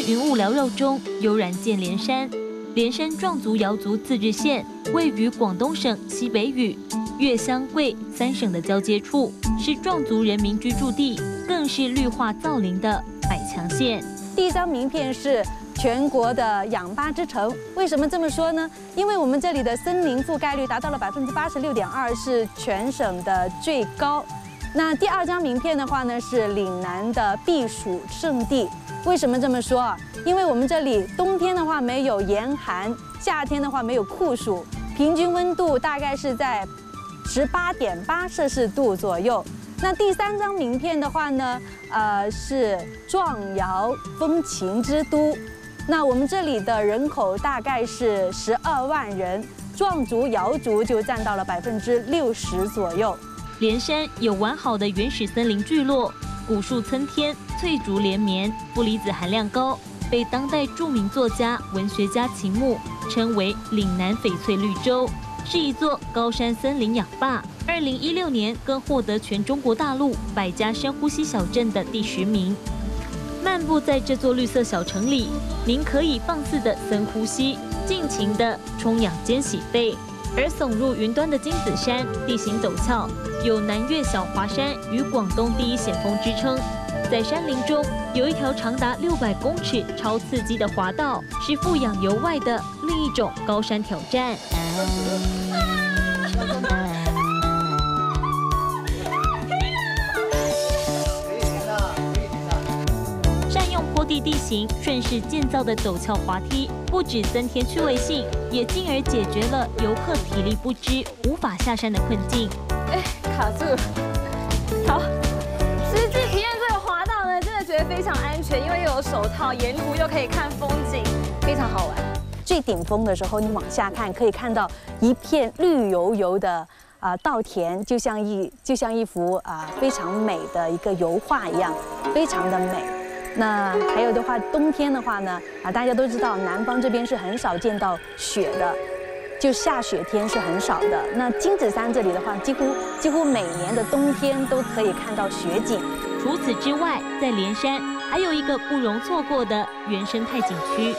云雾缭绕中，悠然见连山。连山壮族瑶族自治县位于广东省西北隅粤湘桂3省的交接处，是壮族人民居住地，更是绿化造林的百强县。 第一张名片是全国的氧吧之城，为什么这么说呢？因为我们这里的森林覆盖率达到了86.2%，是全省的最高。那第二张名片的话呢，是岭南的避暑胜地。为什么这么说啊？因为我们这里冬天的话没有严寒，夏天的话没有酷暑，平均温度大概是在18.8摄氏度左右。那第三张名片的话呢，是壮瑶风情之都。那我们这里的人口大概是12万人，壮族、瑶族就占到了60%左右。 连山有完好的原始森林聚落，古树参天，翠竹连绵，负离子含量高，被当代著名作家、文学家秦牧称为岭南翡翠绿洲，是一座高山森林氧坝。2016年更获得全中国大陆100家深呼吸小镇的第10名。漫步在这座绿色小城里，您可以放肆的深呼吸，尽情的充氧间洗肺。而耸入云端的金子山地形陡峭，有南岳小华山与广东第一险峰之称。在山林中有一条长达600公尺、超刺激的滑道，是富氧游外的另一种高山挑战。善用坡地地形顺势建造的陡峭滑梯，不止增添趣味性，也进而解决了游客体力不支、无法下山的困境。 卡住了。好，实际体验这个滑道呢，真的觉得非常安全，因为又有手套，沿途又可以看风景，非常好玩。 最顶峰的时候，你往下看，可以看到一片绿油油的稻田，就像一幅非常美的一个油画一样，非常的美。那还有的话，冬天的话呢，大家都知道南方这边是很少见到雪的，就下雪天是很少的。那金子山这里的话，几乎每年的冬天都可以看到雪景。 除此之外，在连山还有一个不容错过的原生态景区。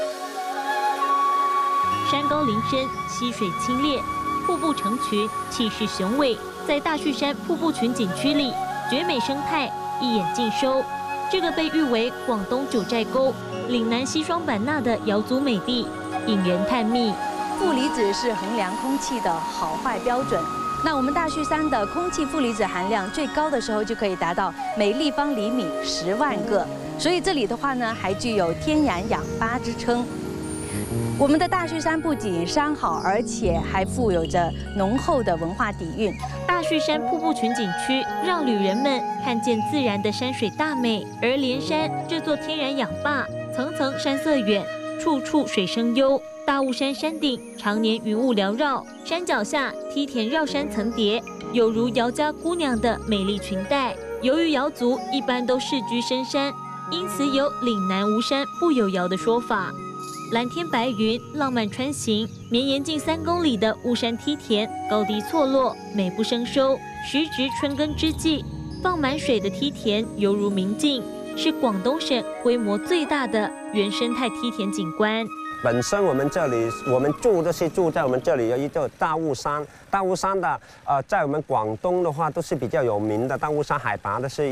山高林深，溪水清冽，瀑布成群，气势雄伟。在大旭山瀑布群景区里，绝美生态一眼尽收。这个被誉为广东九寨沟、岭南西双版纳的瑶族美地，引人探秘。 负离子是衡量空气的好坏标准。那我们大旭山的空气负离子含量最高的时候，就可以达到每立方厘米10万个。所以这里的话呢，还具有天然氧吧之称。我们的大旭山不仅山好，而且还富有着浓厚的文化底蕴。 大旭山瀑布群景区让旅人们看见自然的山水大美，而连山这座天然氧坝，层层山色远，处处水声幽。大雾山山顶常年云雾缭绕，山脚下梯田绕山层叠，有如瑶家姑娘的美丽裙带。由于瑶族一般都世居深山，因此有岭南无山不有瑶的说法。蓝天白云，浪漫穿行，绵延近3公里的雾山梯田，高低错落，美不胜收。时值春耕之际，放满水的梯田犹如明镜，是广东省规模最大的原生态梯田景观。 本身我们这里，我们住在我们这里有一个大雾山。大雾山的在我们广东的话都是比较有名的。大雾山海拔的是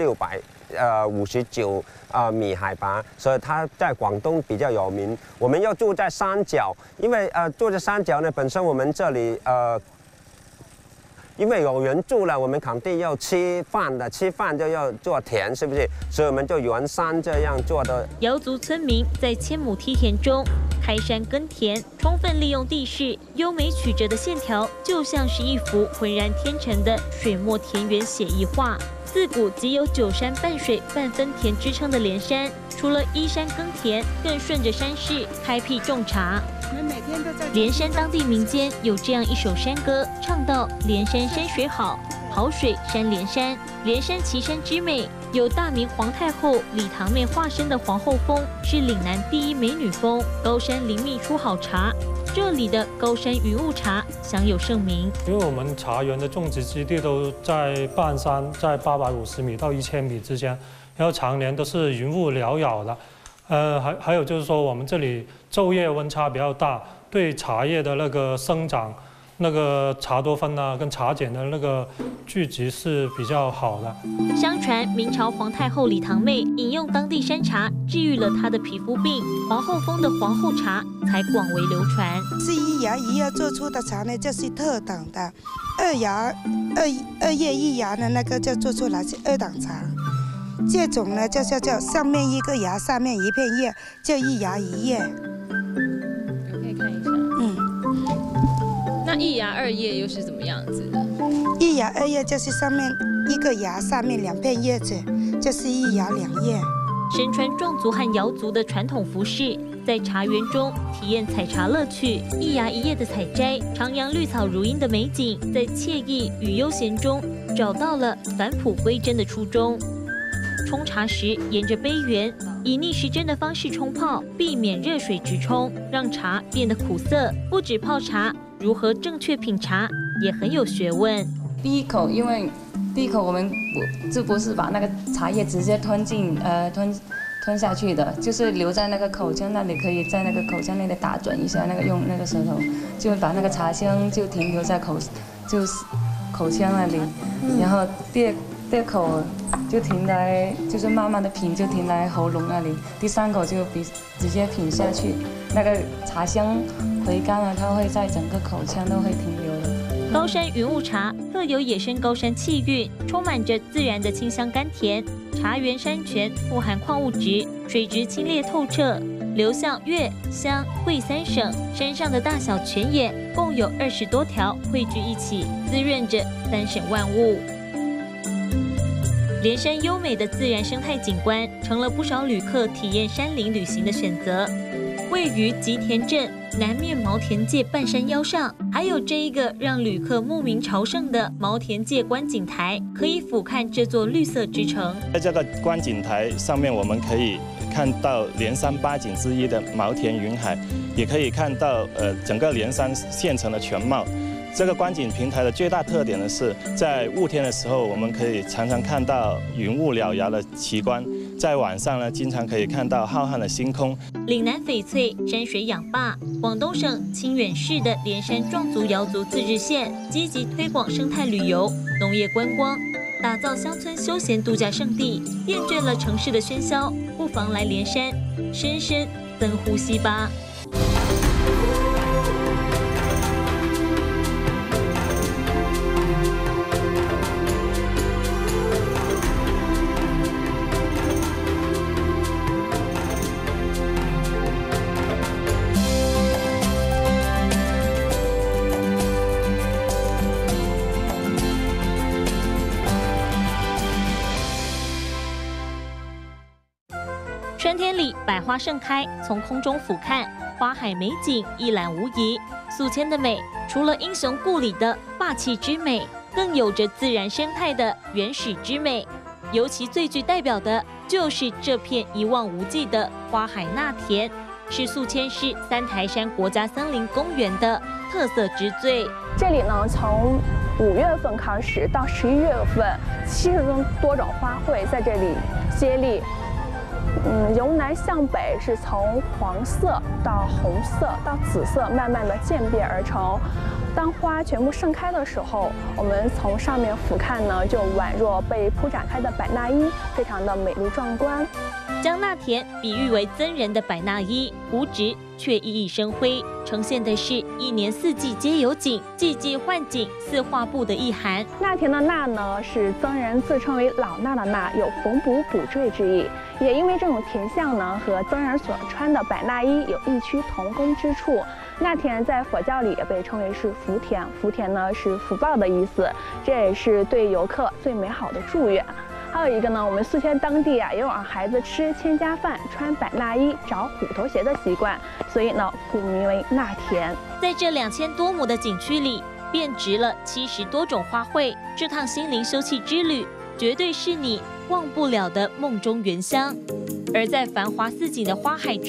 1659米海拔，所以它在广东比较有名。我们要住在山脚，因为住在山脚呢，本身我们这里因为有人住了，我们肯定要吃饭的，吃饭就要做田，是不是？所以我们就沿山这样做的。 瑶族村民在1000亩梯田中开山耕田，充分利用地势，优美曲折的线条就像是一幅浑然天成的水墨田园写意画。自古即有9山半水半分田之称的连山，除了依山耕田，更顺着山势开辟种茶。连山当地民间有这样一首山歌，唱道：连山山水好，好水山连山，连山奇山之美。有大明皇太后李堂妹化身的皇后峰，是岭南第1美女峰。高山林密出好茶，这里的高山云雾茶享有盛名。 因为我们茶园的种植基地都在半山，在850米到1000米之间，然后常年都是云雾缭绕的。 还有就是说，我们这里昼夜温差比较大，对茶叶的那个生长，那个茶多酚啊跟茶碱的那个聚集是比较好的。 相传明朝皇太后李堂妹饮用当地山茶，治愈了她的皮肤病，皇后封的皇后茶才广为流传。 是一芽一叶做出的茶呢，就是特等的，二叶一芽的那个就做出来是2等茶。这种呢就叫上面一个芽，下面一片叶，就一芽一叶。 我可以看一下。那一芽2叶又是怎么样子的？ 一芽2叶就是上面一个芽，下面2片叶子，就是一芽2叶。 身穿壮族和瑶族的传统服饰，在茶园中体验采茶乐趣，一芽一叶的采摘，徜徉绿草如茵的美景，在惬意与悠闲中找到了返璞归真的初衷。冲茶时，沿着杯缘以逆时针的方式冲泡，避免热水直冲，让茶变得苦涩。不止泡茶，如何正确品茶也很有学问。 第一口我们不是把那个茶叶直接吞下去的，就是留在那个口腔那里，可以在那个口腔那里打转一下，用那个舌头，就把那个茶香就停留在口腔那里，然后第二口就停在，就是慢慢的品，就停在喉咙那里。第3口就直接品下去，那个茶香回甘了，它会在整个口腔都会停留的。 高山云雾茶特有野生高山气韵，充满着自然的清香甘甜。茶园山泉富含矿物质，水质清冽透彻。流向粤、湘、惠3省，山上的大小泉眼共有20多条汇聚一起，滋润着3省万物。连山优美的自然生态景观，成了不少旅客体验山林旅行的选择。位于吉田镇南面毛田界半山腰上，还有这一个让旅客慕名朝圣的毛田界观景台，可以俯瞰这座绿色之城。 在这个观景台上面，我们可以看到连山8景之一的毛田云海，也可以看到整个连山县城的全貌。这个观景平台的最大特点呢是，在雾天的时候，我们可以常常看到云雾缭绕的奇观；在晚上呢，经常可以看到浩瀚的星空。 岭南翡翠，山水氧霸，广东省清远市的连山壮族瑶族自治县积极推广生态旅游、农业观光，打造乡村休闲度假胜地。厌倦了城市的喧嚣，不妨来连山深深深呼吸吧。春天里，百花盛开，从空中俯瞰，花海美景一览无遗。宿迁的美，除了英雄故里的霸气之美，更有着自然生态的原始之美。尤其最具代表的，就是这片一望无际的花海那田，是宿迁市三台山国家森林公园的特色之最。 这里呢，从5月份开始到11月份，70多种花卉在这里接力。由南向北是从黄色到红色到紫色，慢慢的渐变而成。当花全部盛开的时候，我们从上面俯瞰呢，就宛若被铺展开的百衲衣，非常的美丽壮观。 将那田比喻为僧人的百衲衣，无直却熠熠生辉，呈现的是一年四季皆有景，季季换景四画布的意涵。 那田的衲呢，是僧人自称为老衲的衲，有缝补补缀之意。也因为这种田相呢，和僧人所穿的百衲衣有异曲同工之处。那田在佛教里也被称为是福田，福田呢是福报的意思，这也是对游客最美好的祝愿。还有一个呢，我们宿迁当地啊，有让孩子吃千家饭、穿百衲衣、找虎头鞋的习惯，所以呢，故名为那田。 在这2000多亩的景区里，遍植了70多种花卉，这趟心灵休憩之旅，绝对是你忘不了的梦中原乡。而在繁华似锦的花海中，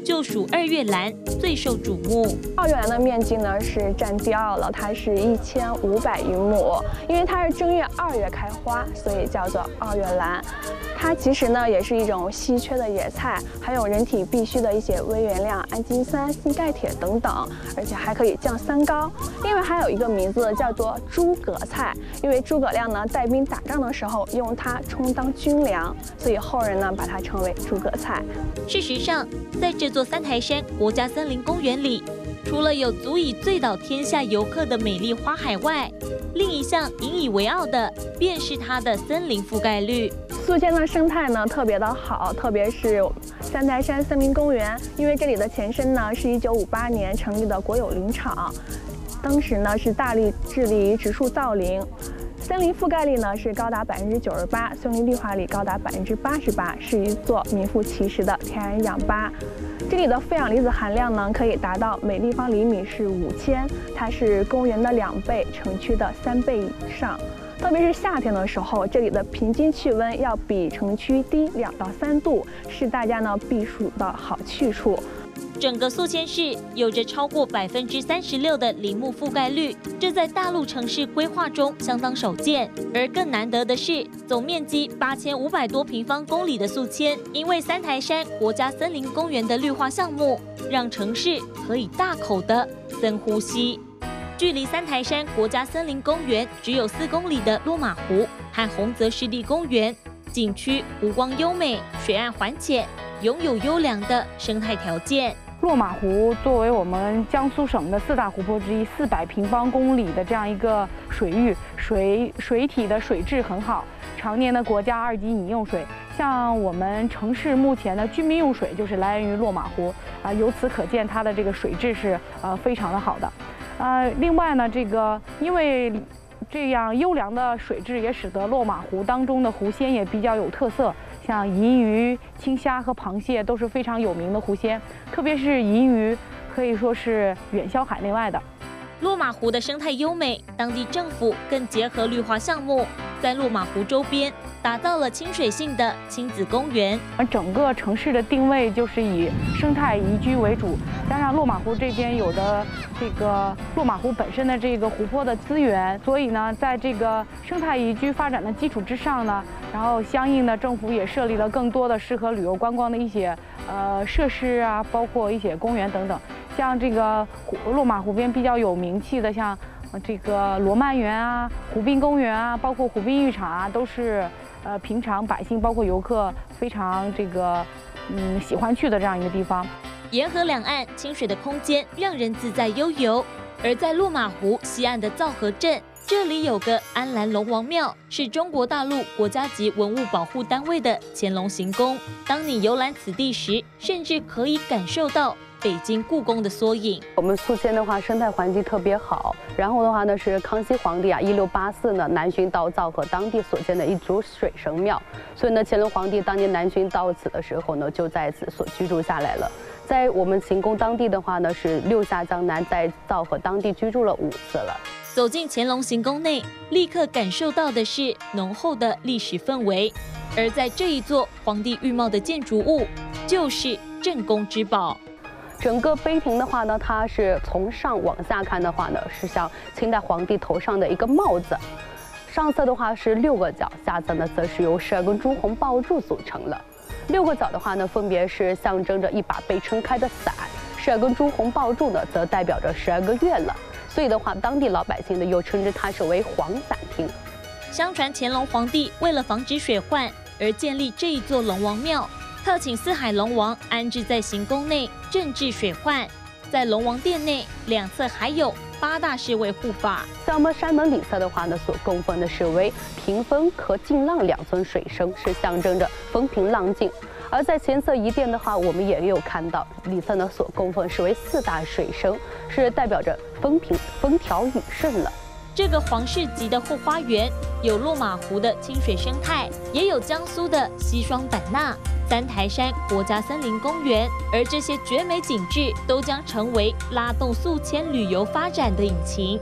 就属二月兰最受瞩目。 二月兰的面积呢是占第2了，它是1500余亩。因为它是正月2月开花，所以叫做二月兰。它其实呢也是一种稀缺的野菜，含有人体必需的一些微原料、氨基酸、锌、钙、铁等等，而且还可以降三高。另外还有一个名字叫做诸葛菜，因为诸葛亮呢带兵打仗的时候用它充当军粮，所以后人呢把它称为诸葛菜。 事实上，在这座三台山国家森林公园里，除了有足以醉倒天下游客的美丽花海外，另一项引以为傲的便是它的森林覆盖率。 宿迁的生态呢特别的好，特别是三台山森林公园，因为这里的前身呢是1958年成立的国有林场，当时呢是大力致力于植树造林。森林覆盖率呢是高达98%，森林绿化率高达88%，是一座名副其实的天然氧吧。这里的负氧离子含量呢可以达到每立方厘米是5000，它是公园的2倍，城区的3倍以上。特别是夏天的时候，这里的平均气温要比城区低2到3度，是大家呢避暑的好去处。 整个宿迁市有着超过36%的林木覆盖率，这在大陆城市规划中相当少见。而更难得的是，总面积8500多平方公里的宿迁，因为三台山国家森林公园的绿化项目，让城市可以大口的深呼吸。距离三台山国家森林公园只有4公里的落马湖和洪泽湿地公园景区，湖光优美，水岸缓浅，拥有优良的生态条件。 落马湖作为我们江苏省的4大湖泊之一，400平方公里的这样一个水域，水体的水质很好，常年的国家2级饮用水。像我们城市目前的居民用水就是来源于落马湖啊，由此可见它的这个水质是非常的好的。另外呢，因为这样优良的水质也使得落马湖当中的湖鲜也比较有特色，像银鱼、青虾和螃蟹都是非常有名的湖鲜，特别是银鱼可以说是远销海内外的。 落马湖的生态优美，当地政府更结合绿化项目，在落马湖周边打造了亲水性的亲子公园。 整个城市的定位就是以生态宜居为主，加上落马湖这边有的落马湖本身的这个湖泊的资源，所以呢，在这个生态宜居发展的基础之上呢，然后相应的政府也设立了更多的适合旅游观光的一些设施啊，包括一些公园等等。像这个落马湖边比较有名气的，像这个罗曼园啊、湖滨公园啊，包括湖滨浴场啊，都是平常百姓包括游客非常喜欢去的这样一个地方。 沿河两岸清水的空间让人自在悠游，而在落马湖西岸的皂河镇，这里有个安澜龙王庙，是中国大陆国家级文物保护单位的乾隆行宫。当你游览此地时，甚至可以感受到北京故宫的缩影。 我们宿迁的话，生态环境特别好。然后的话呢，是康熙皇帝1684呢南巡到皂河当地所建的一组水神庙，所以呢，乾隆皇帝当年南巡到此的时候呢，就在此所居住下来了。在我们行宫当地的话呢，是6下江南在皂河当地居住了5次了。 走进乾隆行宫内，立刻感受到的是浓厚的历史氛围。而在这一座皇帝御帽的建筑物，就是镇宫之宝。 整个碑亭的话呢，它是从上往下看的话呢，是像清代皇帝头上的一个帽子。上侧的话是6个角，下侧呢则是由12根朱红宝柱组成了。6个角的话呢，分别是象征着一把被撑开的伞；12根朱红宝柱呢，则代表着12个月了。所以的话，当地老百姓呢又称之它是为黄伞亭。 相传乾隆皇帝为了防止水患而建立这一座龙王庙，特请四海龙王安置在行宫内镇治水患。在龙王殿内两侧还有8大侍卫护法。 在我们山门里侧的话呢，所供奉的是为屏风和净浪2尊水生，是象征着风平浪静。而在前侧一殿的话，我们也有看到里侧呢所供奉是为4大水生，是代表着风调雨顺了。 这个皇室级的后花园有落马湖的清水生态，也有江苏的西双版纳、三台山国家森林公园，而这些绝美景致都将成为拉动宿迁旅游发展的引擎。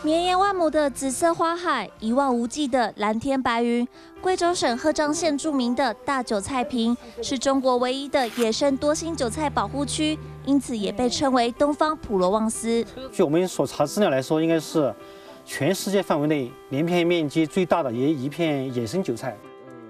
绵延万亩的紫色花海，一望无际的蓝天白云。贵州省赫章县著名的大韭菜坪是中国唯一的野生多星韭菜保护区，因此也被称为东方普罗旺斯。 据我们所查资料来说，应该是全世界范围内连片面积最大的一片野生韭菜。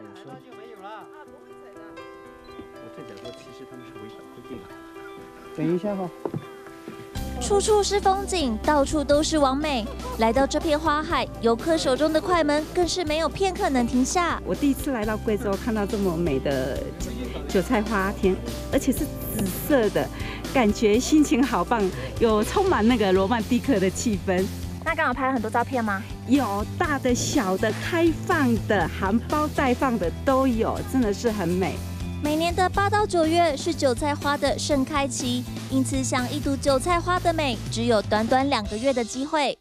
等一下哈。 处处是风景，到处都是完美。来到这片花海，游客手中的快门更是没有片刻能停下。 我第一次来到贵州，看到这么美的韭菜花田，而且是紫色的，感觉心情好棒，有充满那个罗曼蒂克的气氛。 那刚好拍了很多照片吗？ 有大的、小的、开放的、含苞待放的都有，真的是很美。 每年的8到9月是韭菜花的盛开期，因此想一睹韭菜花的美，只有短短2个月的机会。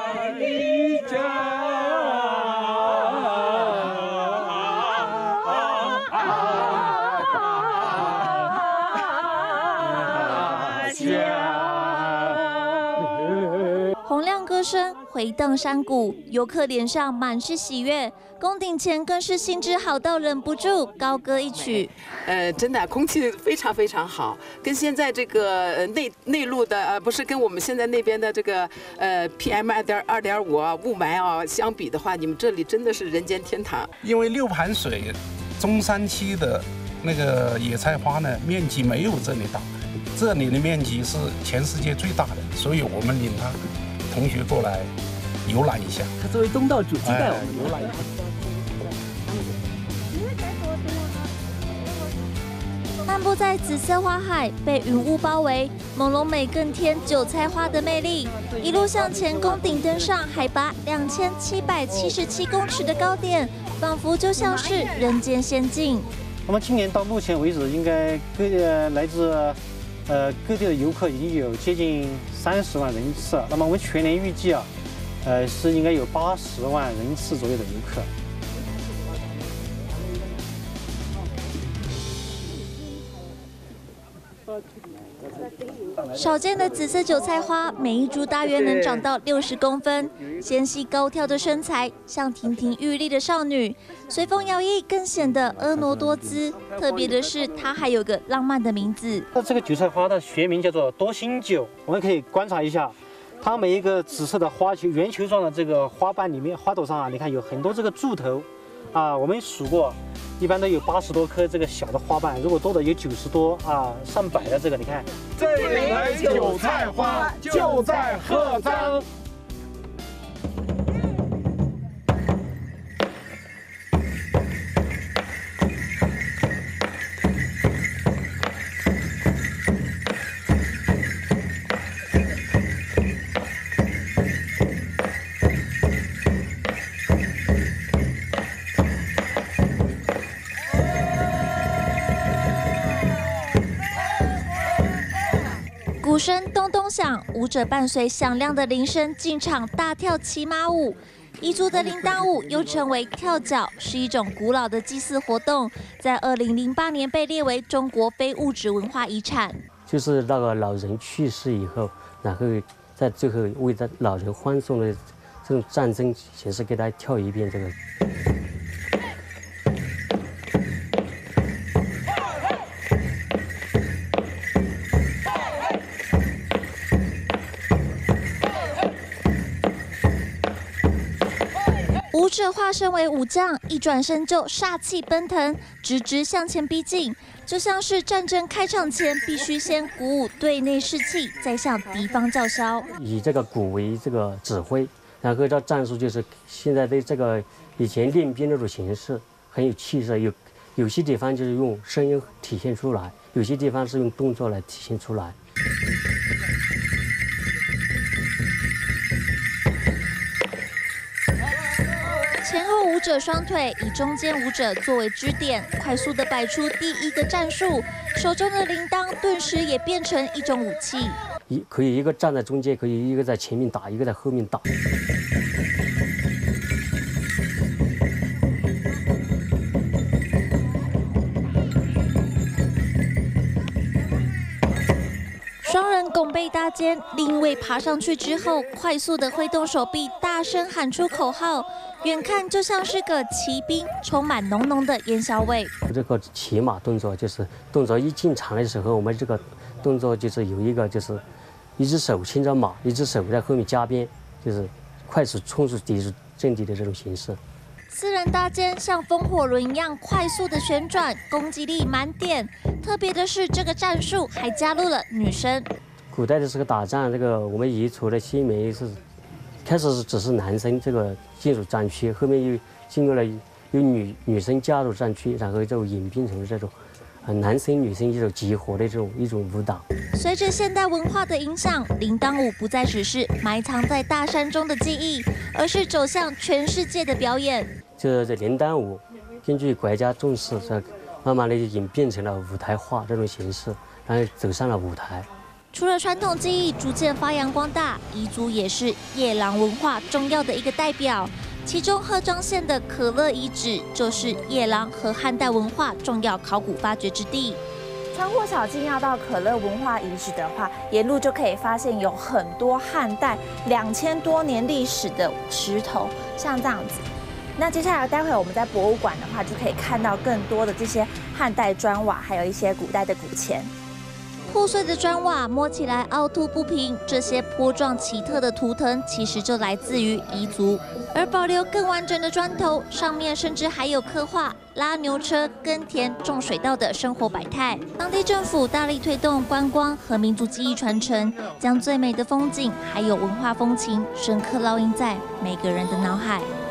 洪亮歌声回荡山谷，游客脸上满是喜悦。宫顶前更是兴致好到忍不住高歌一曲。 真的空气非常非常好，跟现在这个内陆的不是跟我们现在那边的这个PM 2.5啊雾霾啊相比的话，你们这里真的是人间天堂。 因为6盘水中山区的那个野菜花呢，面积没有这里大，这里的面积是全世界最大的，所以我们领他同学过来游览一下。 他作为东道主接待我们游览一下。 漫步在紫色花海，被云雾包围，朦胧美更添韭菜花的魅力。一路向前，宫顶登上海拔2777公尺的高点，仿佛就像是人间仙境。 我们今年到目前为止，应该来自各地的游客已经有接近30万人次。那么我们全年预计是应该有80万人次左右的游客。 少见的紫色韭菜花，每一株大约能长到60公分，纤细高挑的身材像亭亭玉立的少女，随风摇曳更显得婀娜多姿。特别的是，它还有个浪漫的名字。 这个韭菜花的学名叫做多星韭，我们可以观察一下，它每一个紫色的花球圆球状的这个花瓣里面，花朵上你看有很多这个柱头，我们数过。一般都有80多颗这个小的花瓣，如果多的有90多上百的这个，你看。 这里的韭菜花就在赫章。 鼓声咚咚响，舞者伴随响亮的铃声进场大跳骑马舞。彝族的铃铛舞又称为跳脚，是一种古老的祭祀活动，在2008年被列为中国非物质文化遗产。 就是那个老人去世以后，然后在最后为老人欢送的这种战争形式，给大家跳一遍这个。 舞者化身为武将，一转身就煞气奔腾，直直向前逼近，就像是战争开场前必须先鼓舞队内士气，再向敌方叫嚣。 以这个鼓为这个指挥，然后这战术就是现在的这个以前练兵那种形式，很有气势。有些地方就是用声音体现出来，有些地方是用动作来体现出来。 前后舞者双腿以中间舞者作为支点，快速地摆出第一个战术，手中的铃铛顿时也变成一种武器。 可以一个站在中间，可以一个在前面打，一个在后面打。 双人拱背搭肩，另一位爬上去之后，快速的挥动手臂，大声喊出口号，远看就像是个骑兵，充满浓浓的烟硝味。 这个骑马动作就是动作一进场的时候，我们这个动作就是有一个就是一只手牵着马，一只手在后面加鞭，就是快速冲出敌阵地的这种形式。 4人搭肩像风火轮一样快速的旋转，攻击力满点。特别的是，这个战术还加入了女生。 古代的这个打仗，这个我们移除了西梅是，开始只是男生这个进入战区，后面又经过了有女生加入战区，然后就演变成了这种，男生女生一种结合的一种舞蹈。 随着现代文化的影响，铃铛舞不再只是埋藏在大山中的记忆，而是走向全世界的表演。 这铃铛舞，根据国家重视，这慢慢的演变成了舞台化这种形式，然后走上了舞台。 除了传统技艺逐渐发扬光大，彝族也是夜郎文化重要的一个代表。其中鹤岗县的可乐遗址就是夜郎和汉代文化重要考古发掘之地。 穿过小径要到可乐文化遗址的话，沿路就可以发现有很多汉代2000多年历史的石头，像这样子。那接下来待会我们在博物馆的话，就可以看到更多的这些汉代砖瓦，还有一些古代的古钱。 破碎的砖瓦摸起来凹凸不平，这些波状奇特的图腾其实就来自于彝族。而保留更完整的砖头，上面甚至还有刻画拉牛车、耕田、种水稻的生活百态。当地政府大力推动观光和民族记忆传承，将最美的风景还有文化风情深刻烙印在每个人的脑海。